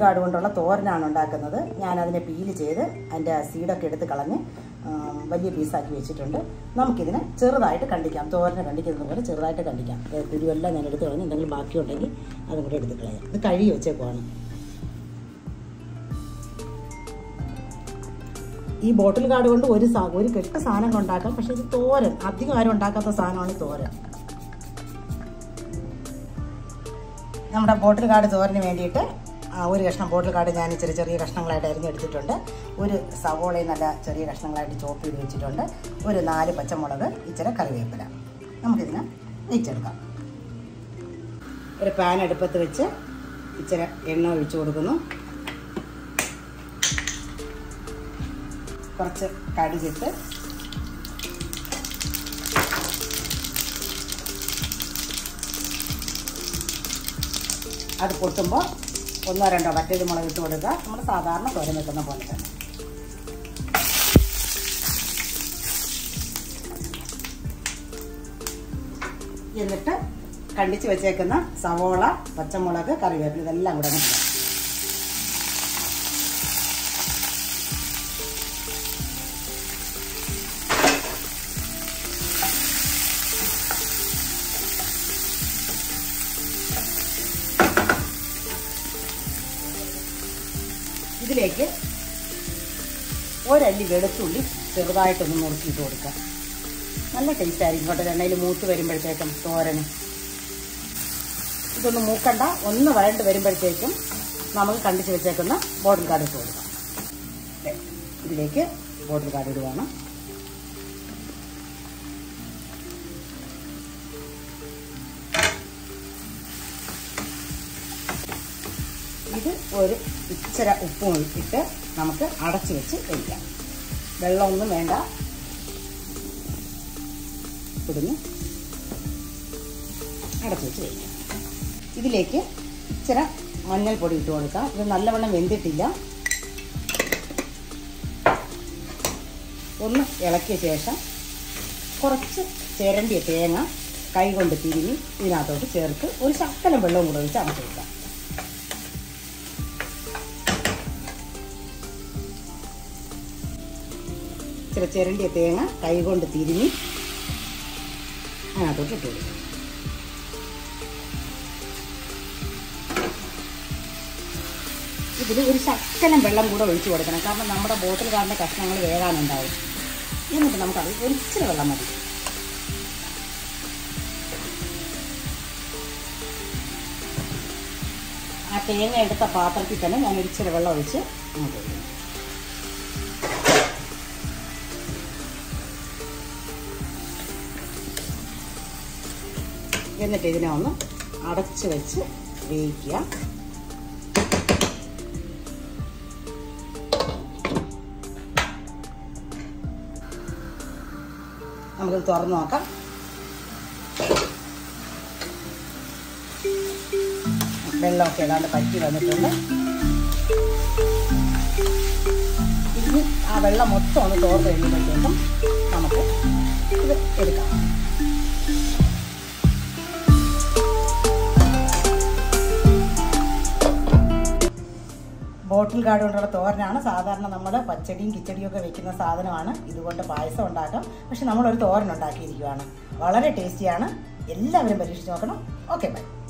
Card കൊണ്ടുള്ള തോരനാണ് ഉണ്ടാക്കുന്നത്. ഞാനതിനെ പീല് ചെയ്ത് അതിൻ്റെ സീഡൊക്കെ എടുത്ത് കളഞ്ഞ് വലിയ പീസാക്കി വെച്ചിട്ടുണ്ട്. നമുക്കിതിനെ ചെറുതായിട്ട് കണ്ടിക്കാം. തോരനെ കണ്ടിക്കുന്നത് പോലെ ചെറുതായിട്ട് കണ്ടിക്കാം. കുരുവെല്ലാം ഞാൻ എടുത്ത് കളഞ്ഞ് എന്തെങ്കിലും ബാക്കിയുണ്ടെങ്കിൽ അതും കൂടെ എടുത്ത് കളയാം. ഇത് കഴുകി വെച്ചേക്കുവാണ്. ഈ ബോട്ടിൽ കാർഡ് കൊണ്ട് ഒരു കെട്ട് സാധനങ്ങൾ ഉണ്ടാക്കാം. പക്ഷേ ഇത് തോരൻ, അധികം ആരും ഉണ്ടാക്കാത്ത സാധനമാണ് ഈ തോരൻ. നമ്മുടെ ബോട്ടിൽ കാർഡ് തോരന് വേണ്ടിയിട്ട് ഒരു കഷ്ണം ബോട്ടിൽ കാർഡ് ഞാൻ ചെറിയ കഷ്ണങ്ങളായിട്ട് അരിഞ്ഞെടുത്തിട്ടുണ്ട്. ഒരു സവോളയും നല്ല ചെറിയ കഷ്ണങ്ങളായിട്ട് ചോപ്പ് ചെയ്ത് വെച്ചിട്ടുണ്ട്. ഒരു 4 പച്ചമുളക്, ഇച്ചിരി കറിവേപ്പില. നമുക്കിതിനെ വെച്ചെടുക്കാം. ഒരു പാൻ അടുപ്പത്ത് വെച്ച് ഇച്ചിരി എണ്ണ ഒഴിച്ചു കൊടുക്കുന്നു. കുറച്ച് കടുകിട്ട് അത് പൊട്ടുമ്പോൾ 1-2 വറ്റൽ മുളക് ഇട്ട് കൊടുക്കുക. നമ്മൾ സാധാരണ തോരൻ വെക്കുന്ന പോലെ തന്നെ. എന്നിട്ട് കണ്ടിച്ച് വെച്ചേക്കുന്ന സവോള, പച്ചമുളക്, കറിവേപ്പില ഇതെല്ലാം കൂടെ ഇടാം. ഇതിലേക്ക് ഒരല്ലി വെളുത്തുള്ളി ചെറുതായിട്ടൊന്ന് നുറുക്കിയിട്ട് കൊടുക്കാം. നല്ല ടേസ്റ്റ് ആയിരിക്കും കേട്ടോ. എണ്ണയിൽ മൂത്ത് വരുമ്പോഴത്തേക്കും തോരന്. ഇതൊന്ന് മൂക്കണ്ട, ഒന്ന് വഴണ്ട് വരുമ്പോഴത്തേക്കും നമുക്ക് കണ്ടിച്ച് വെച്ചേക്കുന്ന ബോട്ടിൽ കാർഡ് ഇട്ട് കൊടുക്കാം. ഇതിലേക്ക് ബോട്ടിൽ കാർഡ് ഇടുവാണ്. ഇത് ഒരു ഇച്ചിരി ഉപ്പും ഇട്ട് നമുക്ക് അടച്ചു വെച്ച് കഴിക്കാം. വെള്ളമൊന്നും വേണ്ട. ഇടുന്ന് അടച്ചു വെച്ച് കഴിക്കാം. ഇതിലേക്ക് ഇച്ചിരി മഞ്ഞൾപ്പൊടി ഇട്ട് കൊടുക്കാം. ഇത് നല്ലവണ്ണം വെന്തിട്ടില്ല. ഒന്ന് ഇളക്കിയ ശേഷം കുറച്ച് ചിരണ്ടിയ തേങ്ങ കൈ കൊണ്ട് തിരിഞ്ഞ് ഇതിനകത്തോട്ട് ചേർത്ത് ഒരു ശകലം വെള്ളവും കൂടെ ഒഴിച്ച് അടച്ചു വെക്കാം. ഇച്ചിരി ചിരണ്ടിയ തേങ്ങ കൈ കൊണ്ട് തിരിഞ്ഞ് അതിനകത്തോട്ട് ഇട്ട് കൊടുക്കും. ഇതിൽ ഒരു ശകലം വെള്ളം കൂടെ ഒഴിച്ചു കൊടുക്കണം. കാരണം നമ്മുടെ ബോട്ടിൽ കാർഡിൻ്റെ കഷ്ണങ്ങൾ വേകാനുണ്ടാവും. എന്നിട്ട് നമുക്കത് ഒരിച്ചിരി വെള്ളം മതി. ആ തേങ്ങ എടുത്ത പാത്രത്തിൽ തന്നെ ഞാൻ ഒരിച്ചിരി വെള്ളം ഒഴിച്ച് നമുക്ക് കൊടുക്കും. എന്നിട്ട് ഇതിനെ ഒന്ന് അടച്ച് വെച്ച് വേവിക്കുക. നമുക്കിത് തുറന്ന് നോക്കാം. വെള്ളമൊക്കെ ഏതാണ്ട് പറ്റി വന്നിട്ടുണ്ട്. ഇനി ആ വെള്ളം മൊത്തം ഒന്ന് തോർന്ന് കഴിയുമ്പോഴത്തേക്കും നമുക്ക് ഇത് എടുക്കാം. ബോട്ടിൽ കാർഡ് കൊണ്ടുള്ള തോരനാണ്. സാധാരണ നമ്മൾ പച്ചടിയും കിച്ചടിയും ഒക്കെ വെക്കുന്ന സാധനമാണ്. ഇതുകൊണ്ട് പായസം ഉണ്ടാക്കാം. പക്ഷെ നമ്മളൊരു തോരൻ ഉണ്ടാക്കിയിരിക്കുകയാണ്. വളരെ ടേസ്റ്റിയാണ്. എല്ലാവരും പരീക്ഷിച്ച് നോക്കണം. Okay, by.